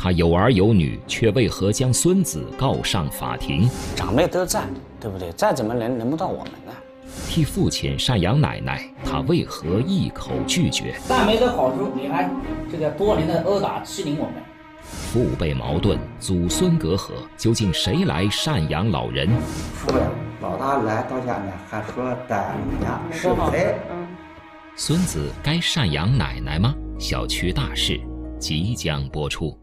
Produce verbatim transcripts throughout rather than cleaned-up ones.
他有儿有女，却为何将孙子告上法庭？ 长辈都在，对不对？再怎么轮轮不到我们呢？ 替父亲赡养奶奶，他为何一口拒绝？ 但没得好处，你还这个多年的殴打欺凌我们。 父辈矛盾，祖孙隔阂，究竟谁来赡养老人？ 说呀，老大来到家呢，还说带你家是谁？ 嗯， 孙子该赡养奶奶吗？小区大事即将播出。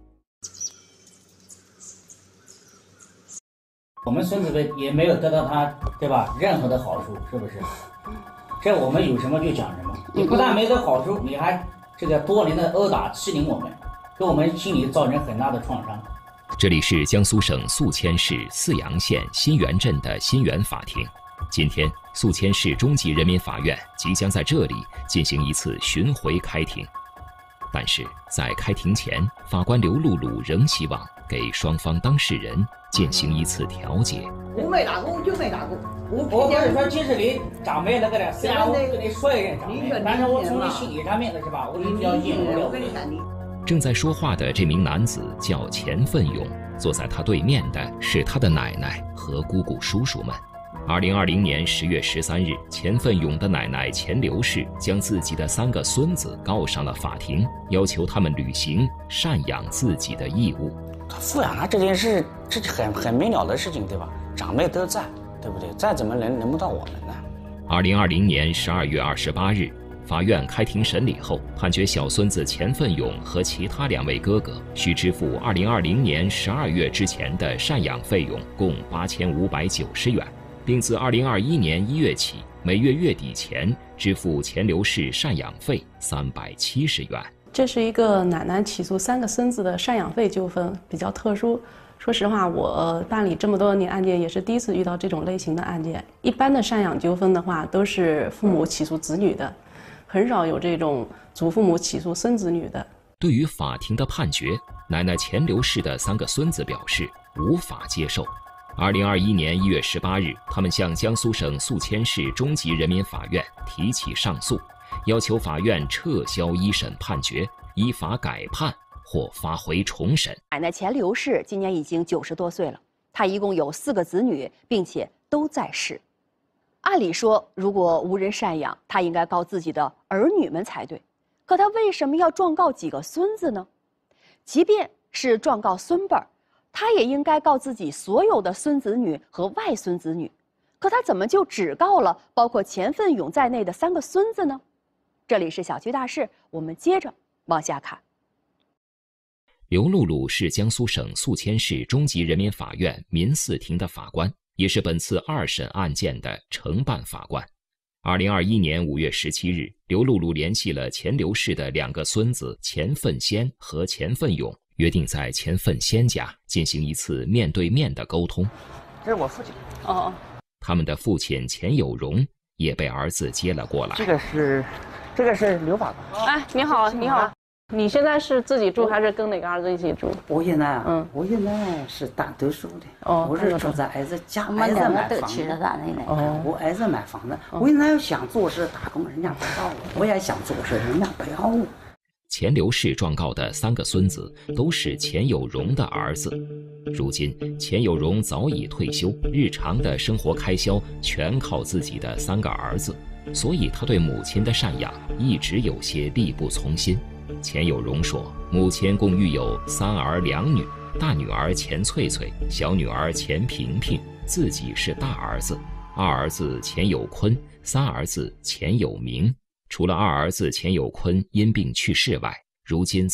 我们孙子辈也没有得到他，对吧？任何的好处，是不是？这我们有什么就讲什么。你不但没得好处，你还这个多年的殴打欺凌我们，给我们心里造成很大的创伤。 这里是江苏省宿迁市泗阳县新源镇的新源法庭。今天，宿迁市中级人民法院即将在这里进行一次巡回开庭。但是在开庭前，法官刘露露仍希望给双方当事人进行一次调解。 我没打过，我就没打过。我我不是说即使你长辈那个的，虽然我跟你说一声长辈，但是我从你心理上面的是吧，我是比较隐瞒的。 正在说话的这名男子叫钱奋勇，坐在他对面的是他的奶奶和姑姑叔叔们。二零二零年十月十三日，钱奋勇的奶奶钱刘氏将自己的三个孙子告上了法庭，要求他们履行赡养自己的义务。 富养他这件事，这是很很明了的事情，对吧？长辈都在，对不对？再怎么轮轮不到我们呢？ 二零二零年十二月二十八日，法院开庭审理后，判决小孙子钱奋勇和其他两位哥哥需支付二零二零年十二月之前的赡养费用共八千五百九十元。并自二零二一年一月起，每月月底前支付钱刘氏赡养费三百七十元。 这是一个奶奶起诉三个孙子的赡养费纠纷，比较特殊。说实话，我办理这么多年案件，也是第一次遇到这种类型的案件。一般的赡养纠纷的话，都是父母起诉子女的，很少有这种祖父母起诉孙子女的。 对于法庭的判决，奶奶钱刘氏的三个孙子表示无法接受。二零二一年一月十八日，他们向江苏省宿迁市中级人民法院提起上诉，要求法院撤销一审判决，依法改判或发回重审。 奶奶钱刘氏今年已经九十多岁了，她一共有四个子女，并且都在世。按理说，如果无人赡养，她应该告自己的儿女们才对，可她为什么要状告几个孙子呢？即便是状告孙辈儿，他也应该告自己所有的孙子女和外孙子女，可他怎么就只告了包括钱奋勇在内的三个孙子呢？这里是小区大事，我们接着往下看。 刘露露是江苏省宿迁市中级人民法院民四庭的法官，也是本次二审案件的承办法官。二零二一年五月十七日，刘露露联系了钱刘氏的两个孙子钱奋先和钱奋勇，约定在钱奋先家进行一次面对面的沟通。 这是我父亲。 哦， 他们的父亲钱有荣也被儿子接了过来。 这个是，这个是刘法官。 哎，你好，你好，你现在是自己住还是跟哪个儿子一起住？ 我现在啊， 嗯， 我现在是单独住的。 哦， 我是住在儿子家，儿子买房子。 哦， 我儿子买房子，我现在想做事打工，人家不要我；我也想做事，人家不要我。 钱刘氏状告的三个孙子都是钱有荣的儿子。如今钱有荣早已退休，日常的生活开销全靠自己的三个儿子，所以他对母亲的赡养一直有些力不从心。钱有荣说，母亲共育有三儿两女，大女儿钱翠翠，小女儿钱萍萍，自己是大儿子，二儿子钱有坤，三儿子钱有明。除了二儿子钱有坤因病去世外，如今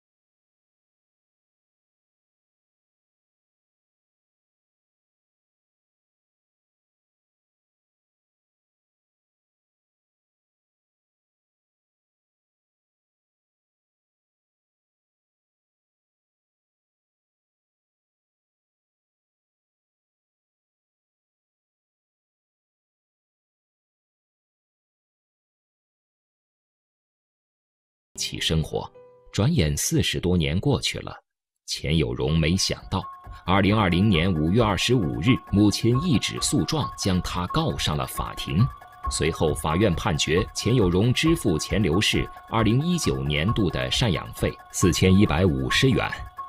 起生活。转眼四十多年过去了，钱有荣没想到二零二零年五月二十五日，母亲一纸诉状将他告上了法庭。随后法院判决钱有荣支付钱刘氏二零一九年度的赡养费四千一百五十元。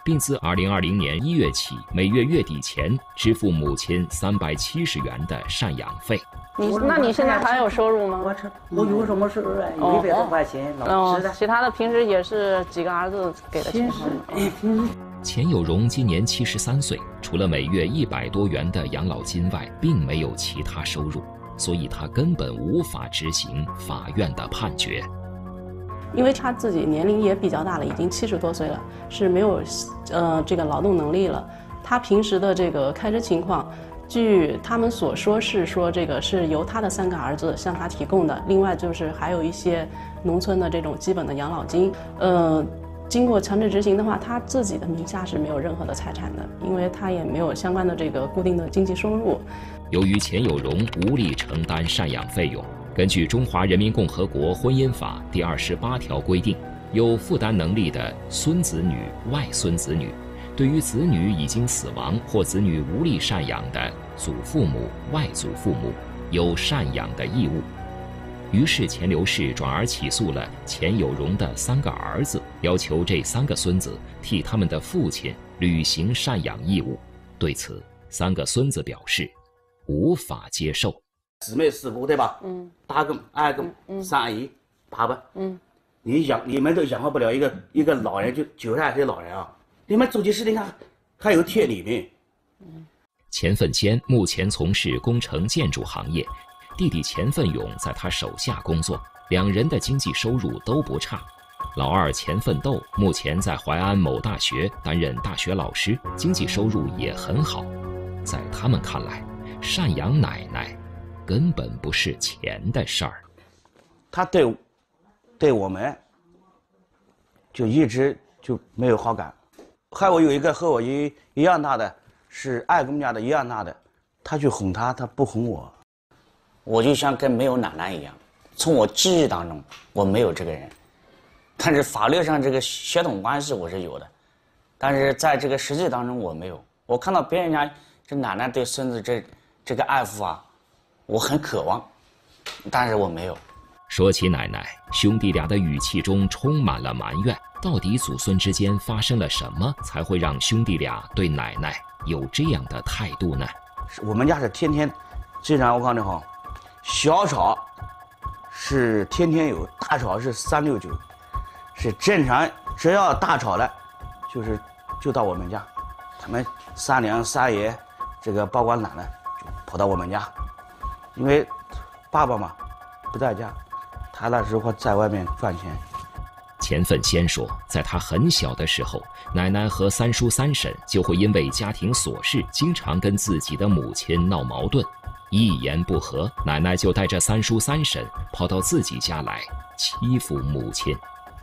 并自二零二零年一月起，每月月底前支付母亲三百七十元的赡养费。 你那你现在还有收入吗？ 我这我有什么收入啊？ 哦一百多块钱，老哦吃的。 其他的平时也是几个儿子给的钱。 钱有荣今年七十三岁，除了每月一百多元的养老金外，并没有其他收入，所以他根本无法执行法院的判决。 因为他自己年龄也比较大了，已经七十多岁了，是没有呃这个劳动能力了。他平时的这个开支情况，据他们所说是说这个是由他的三个儿子向他提供的，另外就是还有一些农村的这种基本的养老金。呃，经过强制执行的话，他自己的名下是没有任何的财产的，因为他也没有相关的这个固定的经济收入。 由于钱有荣无力承担赡养费用，根据《中华人民共和国婚姻法》第二十八条规定，有负担能力的孙子女、外孙子女，对于子女已经死亡或子女无力赡养的祖父母、外祖父母，有赡养的义务。于是钱刘氏转而起诉了钱有荣的三个儿子，要求这三个孙子替他们的父亲履行赡养义务。对此，三个孙子表示无法接受。 姊妹四姑对吧？ 嗯， 大公、二公、 嗯三阿姨、爸爸， 嗯， 你养你们都养活不了一个一个老人，就九十二岁老人啊！你们做起事情还还有贴里面。 钱奋先目前从事工程建筑行业，弟弟钱奋勇在他手下工作，两人的经济收入都不差。老二钱奋斗目前在淮安某大学担任大学老师，经济收入也很好。在他们看来，赡养奶奶根本不是钱的事儿。 他对对我们就一直就没有好感。还有有一个和我一一样大的，是二公家的一样大的，他去哄他，他不哄我。我就像跟没有奶奶一样，从我记忆当中我没有这个人，但是法律上这个血统关系我是有的，但是在这个实际当中我没有。我看到别人家这奶奶对孙子这这个爱抚啊，我很渴望，但是我没有。 说起奶奶，兄弟俩的语气中充满了埋怨。到底祖孙之间发生了什么，才会让兄弟俩对奶奶有这样的态度呢？ 我们家是天天，经常我告诉你哈，小炒是天天有，大炒是三六九，是正常，只要大炒了，就是就到我们家，他们三娘三爷，这个包括奶奶就跑到我们家，因为爸爸嘛不在家，他那时候在外面赚钱。 钱奋先说，在他很小的时候，奶奶和三叔三婶就会因为家庭琐事，经常跟自己的母亲闹矛盾，一言不合，奶奶就带着三叔三婶跑到自己家来欺负母亲。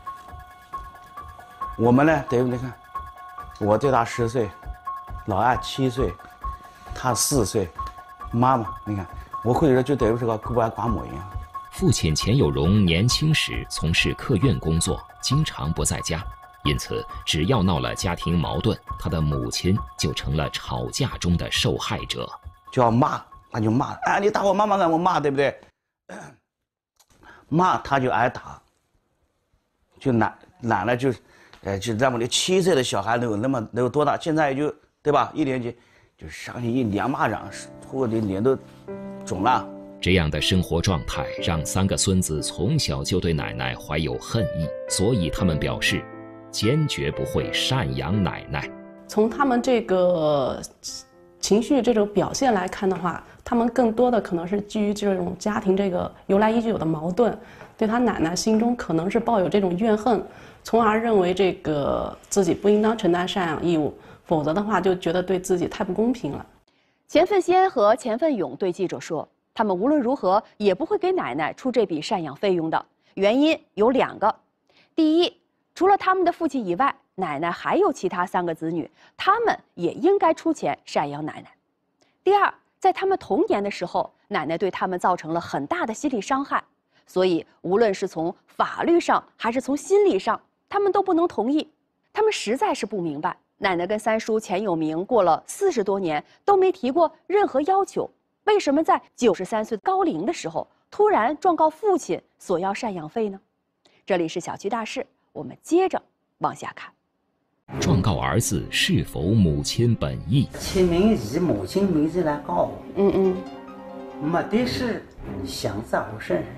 我们呢，对不对？看，我对他十岁，老二七岁，他四岁，妈妈，你看，我会说就等于是个孤儿寡母一样。 父亲钱有荣年轻时从事客运工作，经常不在家，因此只要闹了家庭矛盾，他的母亲就成了吵架中的受害者。 就要骂，那就骂，哎，你打我妈妈让我骂，对不对？骂他就挨打，就懒懒了就，呃，就那么的七岁的小孩能有那么能有多大？现在也就对吧？一年级就上去一两巴掌，或者脸都肿了。 这样的生活状态让三个孙子从小就对奶奶怀有恨意，所以他们表示坚决不会赡养奶奶。 从他们这个情绪这种表现来看的话，他们更多的可能是基于这种家庭这个由来已久的矛盾，对他奶奶心中可能是抱有这种怨恨，从而认为这个自己不应当承担赡养义务，否则的话就觉得对自己太不公平了。 钱奋先和钱奋勇对记者说，他们无论如何也不会给奶奶出这笔赡养费用的，原因有两个。第一，除了他们的父亲以外，奶奶还有其他三个子女，他们也应该出钱赡养奶奶。第二，在他们童年的时候，奶奶对他们造成了很大的心理伤害，所以无论是从法律上还是从心理上，他们都不能同意。他们实在是不明白，奶奶跟三叔钱有明过了四十多年都没提过任何要求，为什么在九十三岁高龄的时候突然状告父亲索要赡养费呢？这里是小区大事，我们接着往下看。 状告儿子是否母亲本意。 签名以母亲名字来告我， 嗯嗯， 目的是想在我身上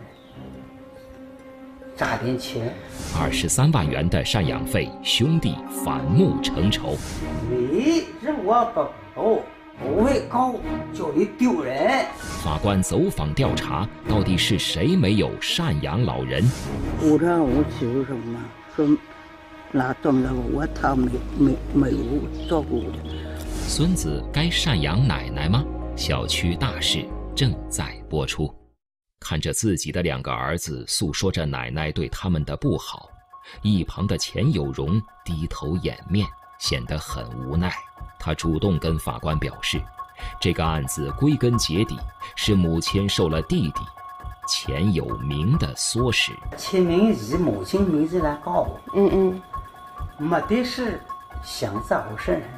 榨点钱。 二十三万元的赡养费，兄弟反目成仇。 你如果不报，我会告，叫你丢人。 法官走访调查，到底是谁没有赡养老人？ 我说我起诉什么？说那怎么着？我他没没没有照顾我。 孙子该赡养奶奶吗？小区大事正在播出。看着自己的两个儿子诉说着奶奶对他们的不好，一旁的钱有荣低头掩面，显得很无奈。他主动跟法官表示，这个案子归根结底是母亲受了弟弟钱有明的唆使。 签名以母亲名字来告我， 嗯嗯， 目的是想在我身上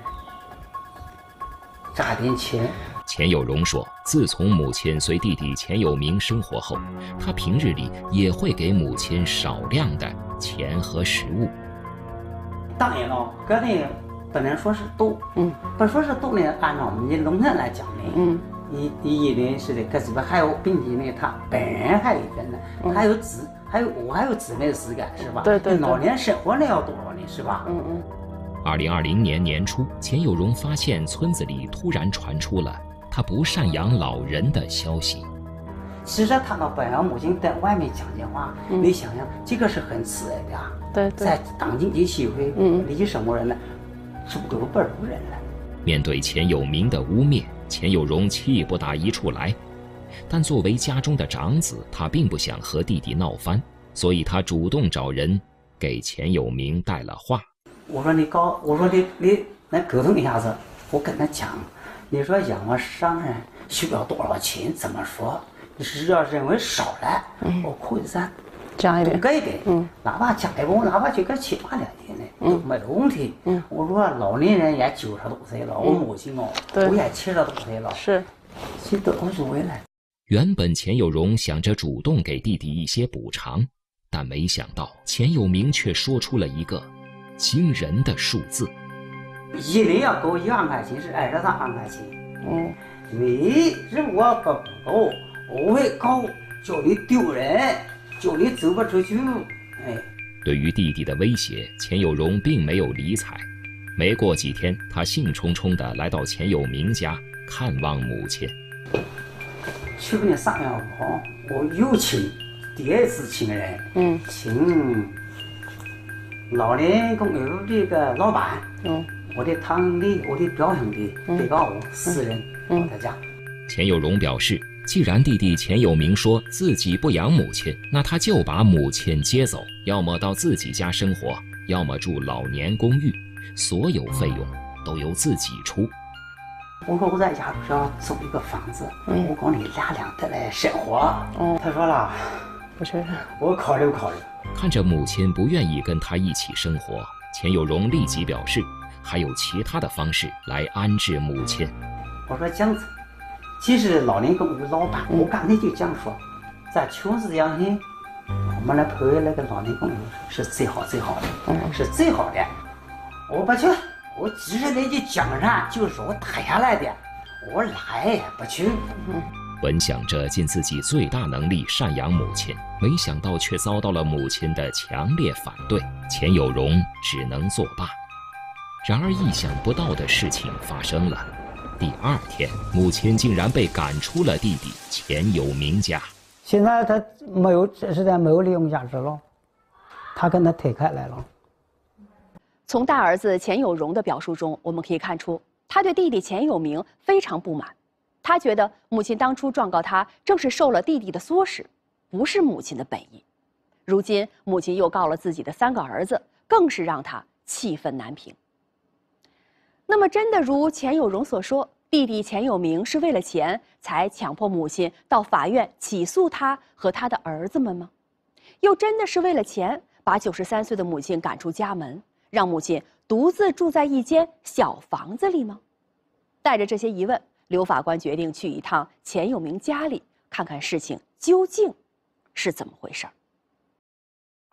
榨点钱。 钱有荣说，自从母亲随弟弟钱有明生活后，他平日里也会给母亲少量的钱和食物。 当然了，这里不能说是多， 嗯， 不说是多呢，按照我们的农村来讲呢， 嗯， 一第一呢是的，可是吧还有，并且呢，他本人还有一个呢， 嗯还有子，还有我还有姊妹的资格是吧？ 对对对老年生活呢要多少呢是吧？ 嗯嗯， 二零二零年年初，钱有荣发现村子里突然传出了他不赡养老人的消息。 其实他的本人母亲在外面讲的话， 嗯你想想，这个是很慈爱的啊。 对对， 在当今的社会， 嗯你什么人呢？猪狗不如人了。 面对钱有明的污蔑，钱有荣气不打一处来。但作为家中的长子，他并不想和弟弟闹翻，所以他主动找人给钱有明带了话。 我说你告，我说你你来沟通一下子，我跟他讲，你说养我上人需要多少钱？怎么说？你是要认为少了， 嗯我可以再加一点， 多给一点， 嗯， 哪怕加一步，哪怕就个七八两钱呢，都没有问题。 嗯， 我说老年人也九十多岁了，我母亲哦， 对我也七十多岁了， 是， 这都无所谓了。 原本钱有荣想着主动给弟弟一些补偿，但没想到钱有明却说出了一个惊人的数字： 一年要给我一万块钱，是二十三万块钱。 嗯， 你如果不报，我会告，叫你丢人，叫你走不出去。哎， 对于弟弟的威胁，钱有荣并没有理睬。没过几天，他兴冲冲地来到钱有明家看望母亲。 去年三月五号，我又请第二次请人， 嗯， 请老年公寓这个老板， 嗯， 我的堂弟，我的表兄弟，被告我四人到他家。 钱有荣表示，既然弟弟钱有明说自己不养母亲，那他就把母亲接走，要么到自己家生活，要么住老年公寓，所有费用都由自己出。 我说我在家就是要租一个房子， 嗯我跟你俩两的来生活。 哦， 他说了， 不是， 我考虑考虑。 看着母亲不愿意跟他一起生活，钱有荣立即表示，还有其他的方式来安置母亲。 我说这样子，其实老年公寓老板，我刚才就这样说，在穷死养心，我们来配那个老年公寓是最好最好的， 嗯是最好的。我不去，我即使那句江山就是我打下来的，我来也不去。 本想着尽自己最大能力赡养母亲，没想到却遭到了母亲的强烈反对，钱有荣只能作罢。然而意想不到的事情发生了，第二天，母亲竟然被赶出了弟弟钱有明家。 现在他没有，这时代没有利用价值了，他跟他推开来了。 从大儿子钱有荣的表述中，我们可以看出，他对弟弟钱有明非常不满。他觉得母亲当初状告他，正是受了弟弟的唆使，不是母亲的本意。如今母亲又告了自己的三个儿子，更是让他气愤难平。那么，真的如钱有荣所说，弟弟钱有明是为了钱才强迫母亲到法院起诉他和他的儿子们吗？又真的是为了钱把九十三岁的母亲赶出家门，让母亲独自住在一间小房子里吗？带着这些疑问，刘法官决定去一趟钱有明家里，看看事情究竟是怎么回事。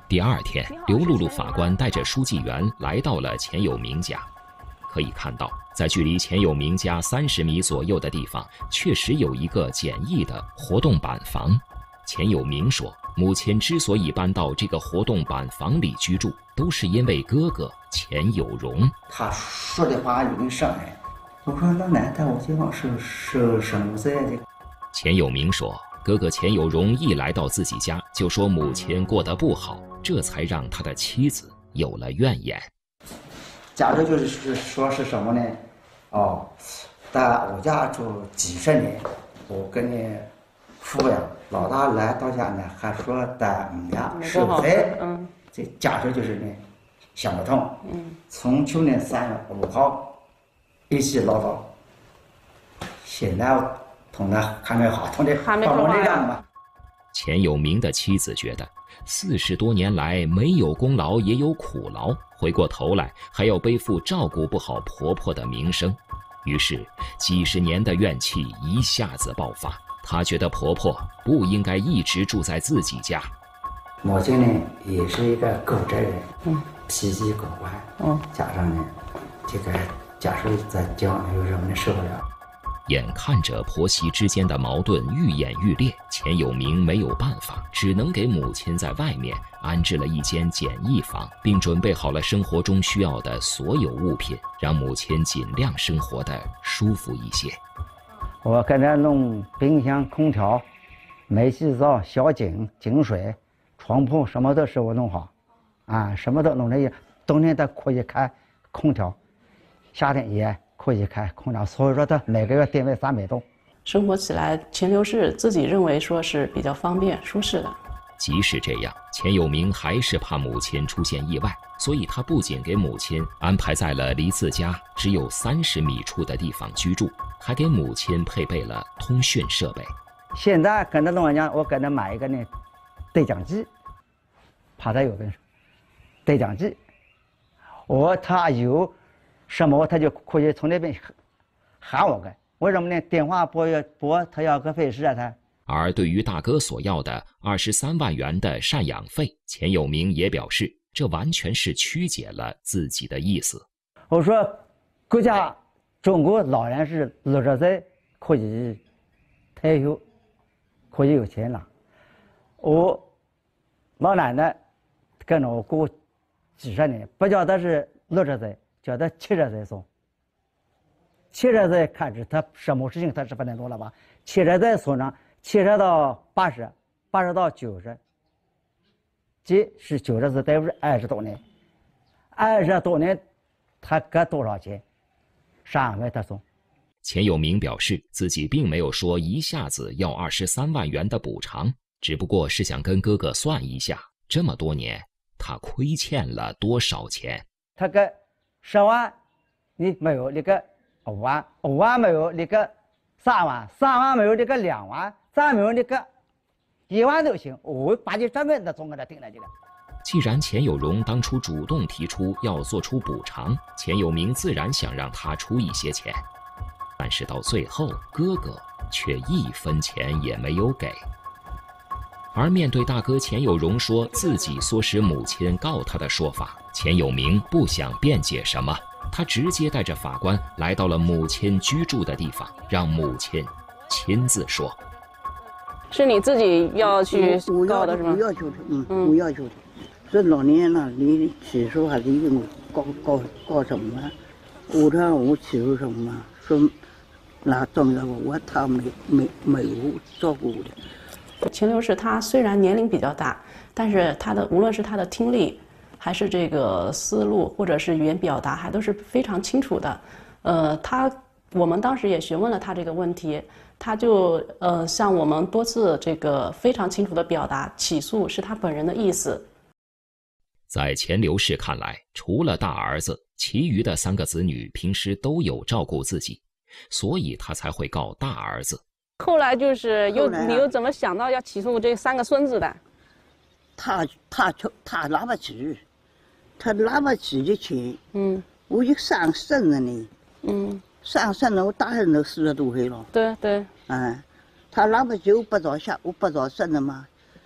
第二天，刘露露法官带着书记员来到了钱有明家。可以看到，在距离钱有明家三十米左右的地方，确实有一个简易的活动板房。钱有明说，母亲之所以搬到这个活动板房里居住，都是因为哥哥钱有荣。 他说的话有点伤人。我说老奶奶，我今晚是是什么在的？ 钱有明说，哥哥钱有荣一来到自己家，就说母亲过得不好，这才让他的妻子有了怨言。 假如就是说是什么呢？哦，在我家住几十年，我跟你抚养，老大来到家呢，还说在我们家是非，嗯，这假设就是呢，想不通。嗯，从去年三月五号一起唠叨，现在同他还没好，同的还没说话呀。 钱有明的妻子觉得，四十多年来没有功劳也有苦劳，回过头来还要背负照顾不好婆婆的名声，于是几十年的怨气一下子爆发。她觉得婆婆不应该一直住在自己家。 母亲呢也是一个固执人，嗯，脾气古怪，嗯，加上呢，这个假设在家有什么受不了。 眼看着婆媳之间的矛盾愈演愈烈，钱有明没有办法，只能给母亲在外面安置了一间简易房，并准备好了生活中需要的所有物品，让母亲尽量生活得舒服一些。 我给他弄冰箱、空调、煤气灶、小井、井水、床铺，什么都是我弄好，啊，什么都弄这些。冬天他可以开空调，夏天也可以开空调，所以说他每个月电费三百多。 生活起来，钱刘氏自己认为说是比较方便舒适的。 即使这样，钱有明还是怕母亲出现意外，所以他不仅给母亲安排在了离自家只有三十米处的地方居住，还给母亲配备了通讯设备。 现在跟他老人家，我给他买一个呢对讲机，怕他有个对讲机，我他有什么他就可以从那边喊我个。为什么呢？电话拨要拨，他要个费事啊他。 而对于大哥所要的二十三万元的赡养费，钱有明也表示，这完全是曲解了自己的意思。 我说，国家中国老人是六十岁可以退休，可以有钱了。我老奶奶跟着我过几十年，不叫他是六十岁，叫他七十岁送。七十岁开始，他什么事情他是不能做了吧？七十岁送上。七十到八十，八十到九十，这是九十是等于是二十多年，二十多年，他给多少钱？上万他送。 钱有明表示，自己并没有说一下子要二十三万元的补偿，只不过是想跟哥哥算一下，这么多年他亏欠了多少钱。 他给十万，你没有，你给五万，五万没有，你给三万，三万没有，你给两万。三没有那个一万都行，我把你身份都总给他定了这个。 既然钱有荣当初主动提出要做出补偿，钱有明自然想让他出一些钱，但是到最后，哥哥却一分钱也没有给。而面对大哥钱有荣说自己唆使母亲告他的说法，钱有明不想辩解什么，他直接带着法官来到了母亲居住的地方，让母亲亲自说。 是你自己要去告的是吗？ 我要求的，嗯，嗯我要求的。这老年人呢，你起诉还离我告告告什么？我说我起诉什么？说那重要我我他没没没有照顾的。 钱刘氏他虽然年龄比较大，但是他的无论是他的听力，还是这个思路，或者是语言表达，还都是非常清楚的。呃，他我们当时也询问了他这个问题。他就呃向我们多次这个非常清楚地表达，起诉是他本人的意思。 在钱刘氏看来，除了大儿子，其余的三个子女平时都有照顾自己，所以他才会告大儿子。 后来就是又、 啊、 你又怎么想到要起诉这三个孙子的？ 他他他拿不起，他拿不起的钱，嗯，我就上身了呢，嗯。上山了，我大人都四十多岁了。 对对。 嗯，他拿不起，我不早下，我不早生了嘛。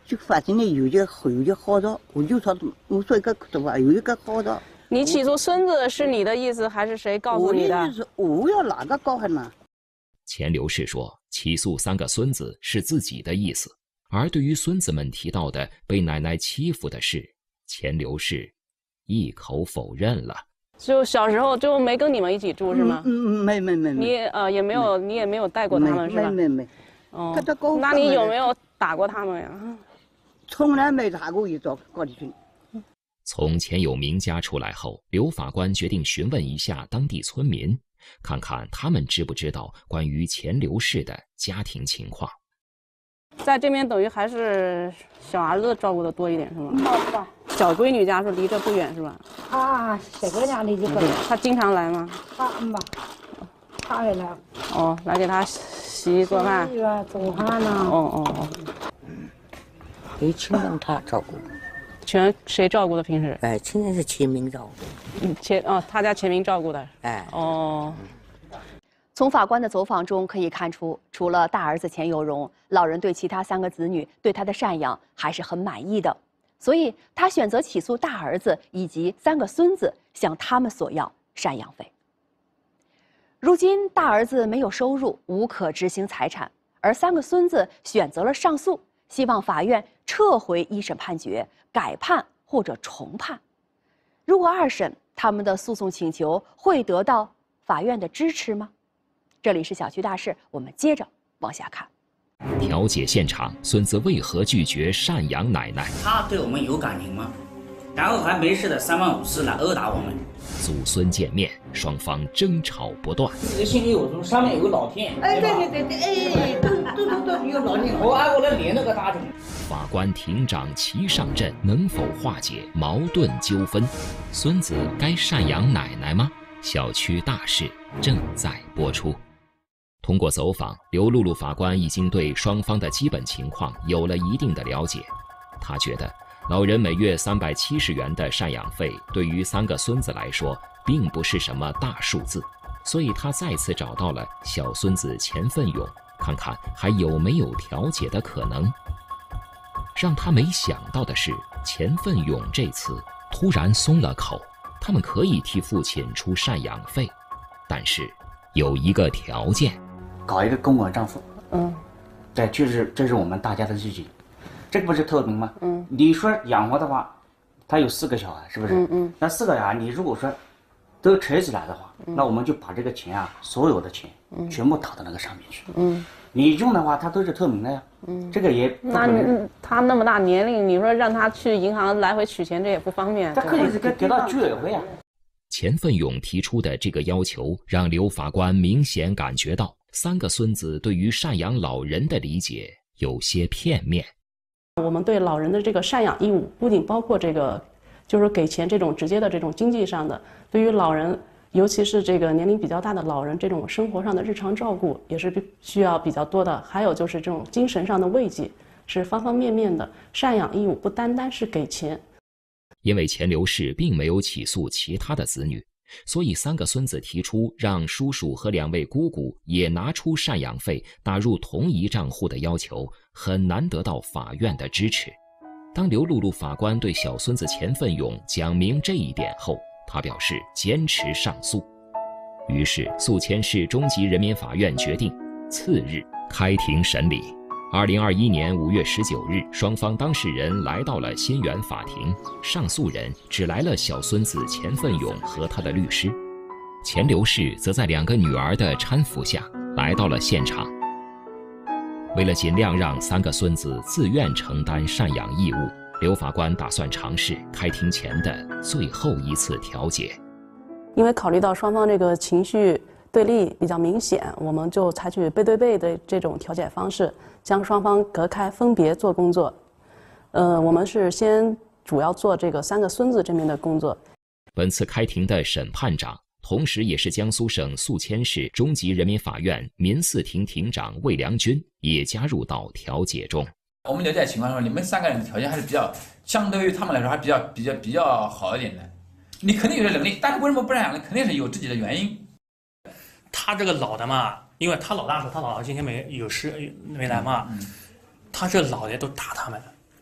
就发现呢有一个有一个好的，我就说我说一个什么有一个好的。 你起诉孙子是你的意思，还是谁告诉你的？ 我的意思，我要哪个告诉呢？ 钱刘氏说，起诉三个孙子是自己的意思，而对于孙子们提到的被奶奶欺负的事，钱刘氏一口否认了。 就小时候就没跟你们一起住是吗？ 嗯嗯，没没没没。 你呃也没有，你也没有带过他们是吧？ 没没没。 哦。那你有没有打过他们呀？ 从来没打过一招高丽军。 从钱有明家出来后，刘法官决定询问一下当地村民，看看他们知不知道关于钱刘氏的家庭情况。 在这边等于还是小儿子照顾的多一点是吗？ 是吧？ 小闺女家是离这不远是吧？ 啊，小闺女离这不远。 她经常来吗？ 她嗯吧，她也来。 哦，来给她洗衣做饭。 洗啊，做饭呢。 哦哦哦。 给亲人他照顾。 全谁照顾的平时？ 哎，亲人是钱明照顾。 嗯，钱哦，他家钱明照顾的。 哎。 哦。 从法官的走访中可以看出，除了大儿子钱有荣，老人对其他三个子女对他的赡养还是很满意的，所以他选择起诉大儿子以及三个孙子，向他们索要赡养费。如今大儿子没有收入，无可执行财产，而三个孙子选择了上诉，希望法院撤回一审判决，改判或者重判。如果二审，他们的诉讼请求会得到法院的支持吗？这里是小区大事，我们接着往下看。 调解现场，孙子为何拒绝赡养奶奶？ 他对我们有感情吗？然后还没事的三番五次来殴打我们。 祖孙见面，双方争吵不断。 自己心里有数，上面有个老天。 哎，对对对对，哎，都都都都有老天。 我爱我的脸那个大众。 法官、庭长齐上阵，能否化解矛盾纠纷？孙子该赡养奶奶吗？小区大事正在播出。通过走访，刘露露法官已经对双方的基本情况有了一定的了解。他觉得老人每月三百七十元的赡养费对于三个孙子来说并不是什么大数字，所以他再次找到了小孙子钱奋勇，看看还有没有调解的可能。让他没想到的是，钱奋勇这次突然松了口，他们可以替父亲出赡养费，但是有一个条件。 搞一个公管账户， 嗯， 对，就是这是我们大家的日记，这个不是透明吗？ 嗯， 你说养活的话，他有四个小孩，是不是？ 嗯嗯。 那四个小孩，你如果说都扯起来的话，嗯、那我们就把这个钱啊，所有的钱，嗯，全部打到那个上面去。 嗯， 你用的话，它都是透明的呀。嗯，这个也不可能。 那他那么大年龄，你说让他去银行来回取钱，这也不方便。 他可以给给到居委会啊。 钱奋勇提出的这个要求，让刘法官明显感觉到三个孙子对于赡养老人的理解有些片面。 我们对老人的这个赡养义务，不仅包括这个，就是给钱这种直接的这种经济上的，对于老人，尤其是这个年龄比较大的老人，这种生活上的日常照顾也是需要比较多的。还有就是这种精神上的慰藉，是方方面面的。赡养义务不单单是给钱。 因为钱刘氏并没有起诉其他的子女，所以三个孙子提出让叔叔和两位姑姑也拿出赡养费打入同一账户的要求，很难得到法院的支持。当刘露露法官对小孙子钱奋勇讲明这一点后，他表示坚持上诉。于是宿迁市中级人民法院决定次日开庭审理。二零二一年五月十九日，双方当事人来到了新源法庭，上诉人只来了小孙子钱奋勇和他的律师，钱刘氏则在两个女儿的搀扶下来到了现场。为了尽量让三个孙子自愿承担赡养义务，刘法官打算尝试开庭前的最后一次调解。 因为考虑到双方这个情绪对立比较明显，我们就采取背对背的这种调解方式，将双方隔开，分别做工作。呃，我们是先主要做这个三个孙子这边的工作。 本次开庭的审判长，同时也是江苏省宿迁市中级人民法院民事庭庭长魏良军，也加入到调解中。 我们了解情况说，你们三个人的条件还是比较，相对于他们来说还比较比较比较好一点的。你肯定有这能力，但是为什么不赡养呢？肯定是有自己的原因。 他这个老的嘛，因为他老大说他老大今天没有事没来嘛，嗯嗯、他这老的都打他们，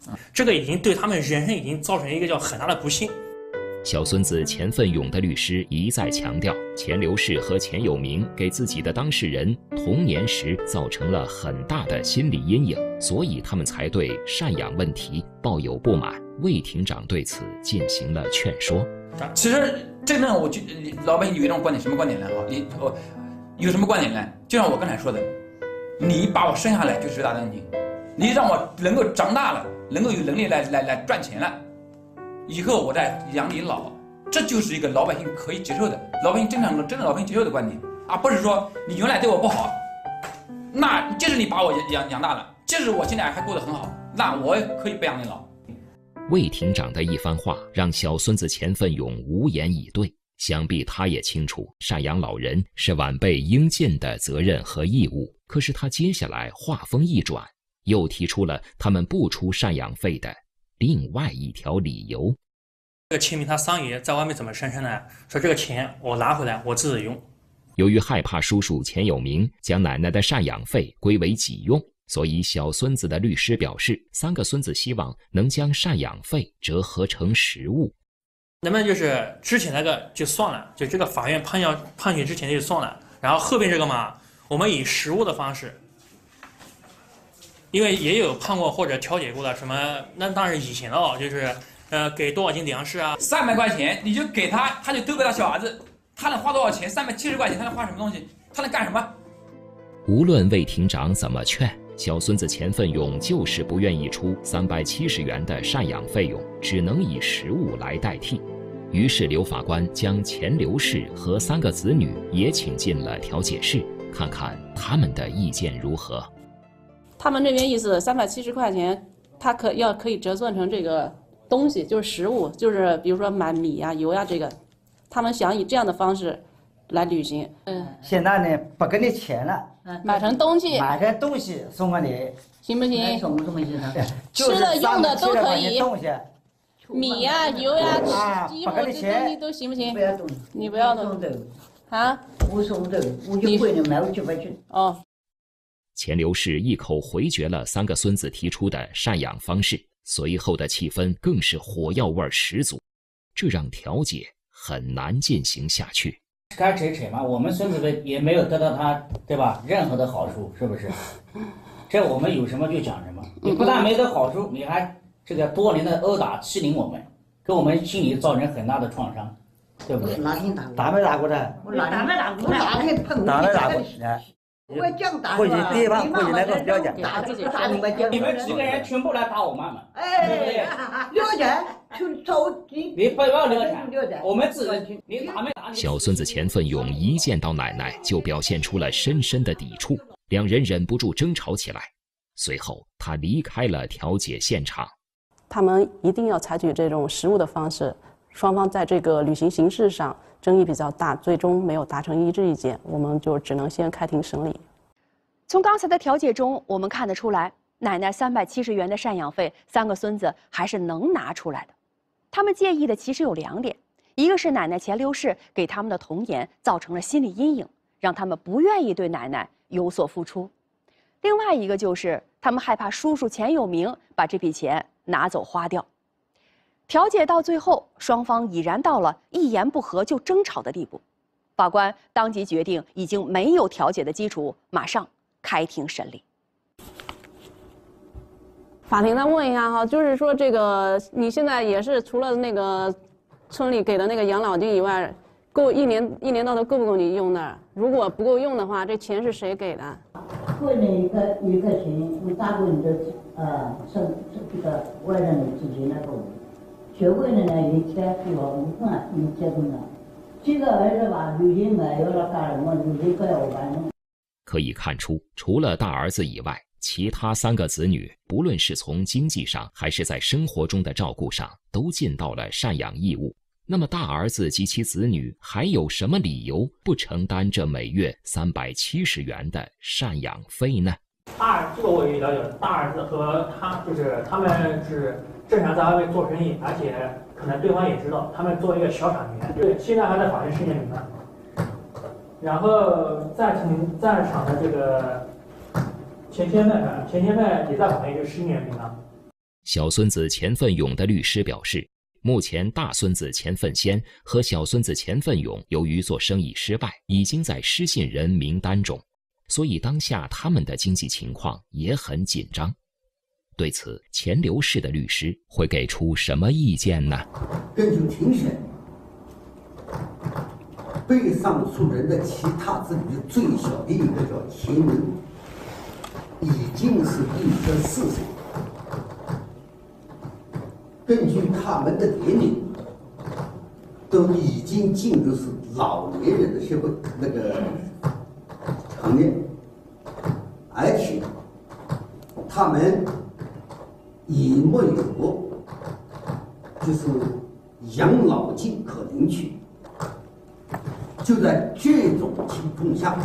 这个已经对他们人生已经造成一个叫很大的不幸。 小孙子钱奋勇的律师一再强调，钱刘氏和钱有明给自己的当事人童年时造成了很大的心理阴影，所以他们才对赡养问题抱有不满。魏庭长对此进行了劝说。 其实真正我就老百姓有一种观点，什么观点呢？哈，你我有什么观点呢？就像我刚才说的，你把我生下来就是大恩情，你让我能够长大了，能够有能力来来来赚钱了。以后我再养你老，这就是一个老百姓可以接受的，老百姓正常的、真的老百姓接受的观点，而不是说你原来对我不好，那即使你把我养养大了，即使我现在还过得很好，那我也可以不养你老。 魏庭长的一番话让小孙子钱奋勇无言以对，想必他也清楚赡养老人是晚辈应尽的责任和义务。可是他接下来话锋一转，又提出了他们不出赡养费的另外一条理由。 这个钱明他桑爷在外面怎么声称呢？说这个钱我拿回来我自己用。 由于害怕叔叔钱有明将奶奶的赡养费归为己用，所以小孙子的律师表示，三个孙子希望能将赡养费折合成实物。 能不能就是之前那个就算了，就这个法院判要判决之前就算了，然后后边这个嘛，我们以实物的方式。因为也有判过或者调解过的什么，那当然以前的哦，就是呃给多少斤粮食啊， 三百块钱你就给他，他就丢给他小儿子，他能花多少钱？三百七十块钱他能花什么东西？他能干什么？ 无论魏庭长怎么劝，小孙子钱奋勇就是不愿意出三百七十元的赡养费用，只能以实物来代替。于是刘法官将钱刘氏和三个子女也请进了调解室，看看他们的意见如何。 他们这边意思，三百七十块钱，他可要可以折算成这个东西，就是实物，就是比如说买米呀、油呀这个，他们想以这样的方式来履行。嗯， 现在呢不给你钱了， 买成东西， 买成东西送给你， 行不行？ 什么东西呢？ 吃的用的都可以。 东西， 米呀、油呀、 啊、 衣服这东西都行不行？ 不要动， 你不要动。啊？ 我送的，我就回来买我几块钱。 哦。 钱刘氏一口回绝了三个孙子提出的赡养方式，随后的气氛更是火药味十足，这让调解很难进行下去。 该扯扯嘛，我们孙子辈也没有得到他，对吧？任何的好处，是不是？这我们有什么就讲什么。你不但没得好处，你还这个多年的殴打欺凌我们，给我们心里造成很大的创伤，对不对？ 哪天打过？ 打没打过的？ 我打没打过？我哪天碰打没打过？ 我讲打或许第一棒，或许那个不要讲。 打自己打你们讲。 你们几个人全部来打我妈妈， 哎， 对不对？ 了解，去找你。 你不要了解，我们自己，你打没打？ 小孙子钱奋勇一见到奶奶就表现出了深深的抵触，两人忍不住争吵起来。随后，他离开了调解现场。 他们一定要采取这种实物的方式，双方在这个履行形式上争议比较大，最终没有达成一致意见，我们就只能先开庭审理。 从刚才的调解中，我们看得出来，奶奶三百七十元的赡养费，三个孙子还是能拿出来的。他们介意的其实有两点，一个是奶奶钱刘氏给他们的童年造成了心理阴影，让他们不愿意对奶奶有所付出；另外一个就是他们害怕叔叔钱有明把这笔钱拿走花掉。调解到最后，双方已然到了一言不合就争吵的地步。法官当即决定，已经没有调解的基础，马上开庭审理。 法庭再问一下哈，就是说这个你现在也是除了那个村里给的那个养老金以外，够一年一年到头够不够你用的？如果不够用的话，这钱是谁给的？ 过年一个一个钱，我大部分都呃生这个外人的自己那个。学会了呢，以前给我五万，你结婚了。这个儿子吧，旅行没有了干什么，旅行都要完了。 可以看出，除了大儿子以外，其他三个子女，不论是从经济上还是在生活中的照顾上，都尽到了赡养义务。那么大儿子及其子女还有什么理由不承担这每月三百七十元的赡养费呢？ 大儿这个我也了解，大儿子和他就是他们是正常在外面做生意，而且可能对方也知道，他们做一个小厂员，对，现在还在法院审验名呢。然后在庭在场的这个钱先妹，钱先妹也在法院就审验名了。 小孙子钱奋勇的律师表示，目前大孙子钱奋先和小孙子钱奋勇由于做生意失败，已经在失信人名单中，所以当下他们的经济情况也很紧张。对此，钱刘氏的律师会给出什么意见呢？ 根据庭审，被上诉人的其他子女最小的一个叫钱明，已经是六十四岁。根据他们的年龄，都已经进入是老年人的社会那个行列，而且他们也没有就是养老金可领取。就在这种情况下，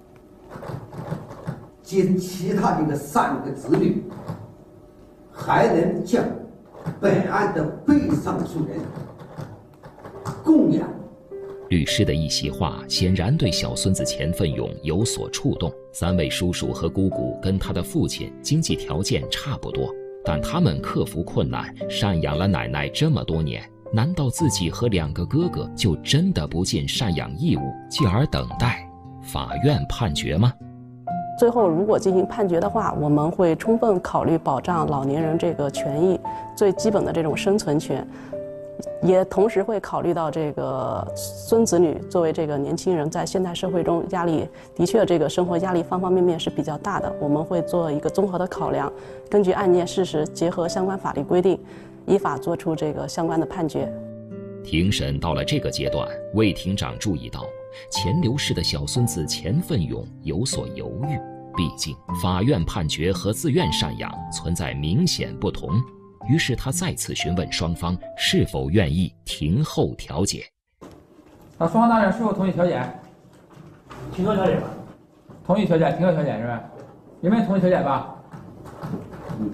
及其他这个三个子女还能将本案的被上诉人供养。 律师的一席话显然对小孙子钱奋勇有所触动。三位叔叔和姑姑跟他的父亲经济条件差不多，但他们克服困难，赡养了奶奶这么多年，难道自己和两个哥哥就真的不尽赡养义务，继而等待法院判决吗？ 最后，如果进行判决的话，我们会充分考虑保障老年人这个权益，最基本的这种生存权，也同时会考虑到这个孙子女作为这个年轻人在现代社会中压力的确这个生活压力方方面面是比较大的，我们会做一个综合的考量，根据案件事实结合相关法律规定，依法作出这个相关的判决。 庭审到了这个阶段，魏庭长注意到钱刘氏的小孙子钱奋勇有所犹豫，毕竟法院判决和自愿赡养存在明显不同，于是他再次询问双方是否愿意庭后调解。 那双方大人是否同意调解？ 庭后调解吧。 同意调解，庭后调解是吧？有没有同意调解吧？嗯。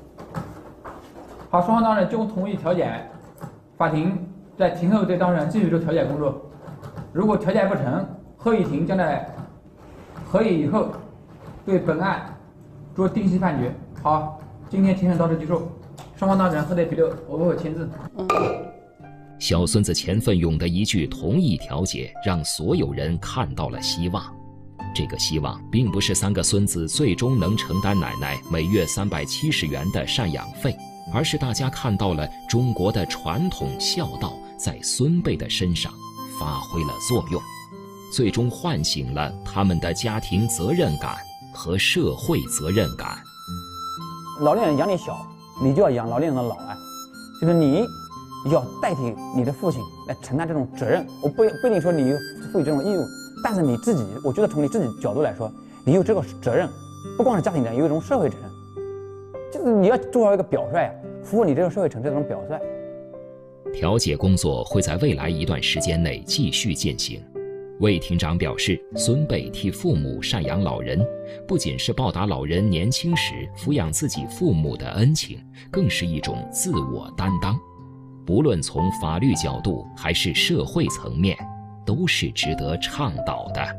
好，双方当事人均同意调解，法庭在庭后对当事人继续做调解工作。如果调解不成，合议庭将在合议以后对本案做定期判决。好，今天庭审到此结束，双方当事人贺得笔录，我会签字。 小孙子钱奋勇的一句同意调解，让所有人看到了希望。这个希望并不是三个孙子最终能承担奶奶每月三百七十元的赡养费，而是大家看到了中国的传统孝道在孙辈的身上发挥了作用，最终唤醒了他们的家庭责任感和社会责任感。 老年人养你小，你就要养老年人的老啊，就是你要代替你的父亲来承担这种责任。我不不一定说你负有这种义务，但是你自己，我觉得从你自己角度来说，你有这个责任，不光是家庭责任，有一种社会责任，就是你要做好一个表率，服务你这个社会城市这种表率。 调解工作会在未来一段时间内继续进行。魏庭长表示，孙辈替父母赡养老人，不仅是报答老人年轻时抚养自己父母的恩情，更是一种自我担当。不论从法律角度还是社会层面，都是值得倡导的。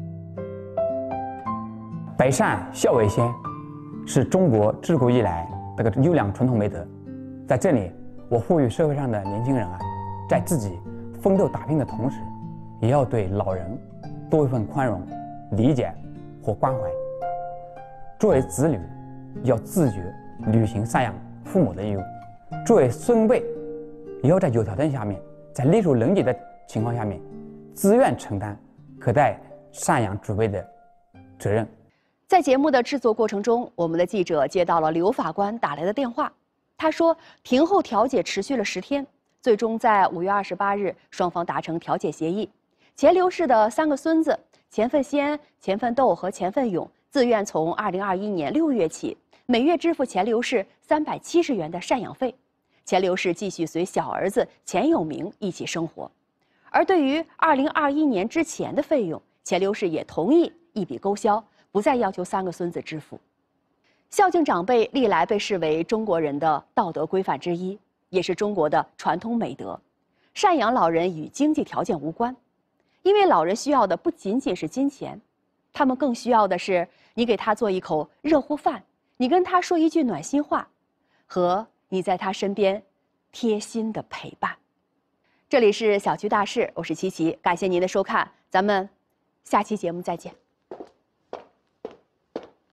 百善孝为先，是中国自古以来这个优良传统美德。在这里，我呼吁社会上的年轻人啊，在自己奋斗打拼的同时，也要对老人多一份宽容、理解和关怀。作为子女，要自觉履行赡养父母的义务；作为孙辈，也要在有条件下面，在力所能及的情况下面，自愿承担可待赡养祖辈的责任。 在节目的制作过程中，我们的记者接到了刘法官打来的电话。他说，庭后调解持续了十天，最终在五月二十八日，双方达成调解协议。钱刘氏的三个孙子钱奋先、钱奋斗和钱奋勇自愿从二零二一年六月起，每月支付钱刘氏三百七十元的赡养费。钱刘氏继续随小儿子钱有明一起生活。而对于二零二一年之前的费用，钱刘氏也同意一笔勾销，不再要求三个孙子支付。孝敬长辈历来被视为中国人的道德规范之一，也是中国的传统美德。赡养老人与经济条件无关，因为老人需要的不仅仅是金钱，他们更需要的是你给他做一口热乎饭，你跟他说一句暖心话，和你在他身边贴心的陪伴。这里是小区大事，我是琪琪，感谢您的收看，咱们下期节目再见。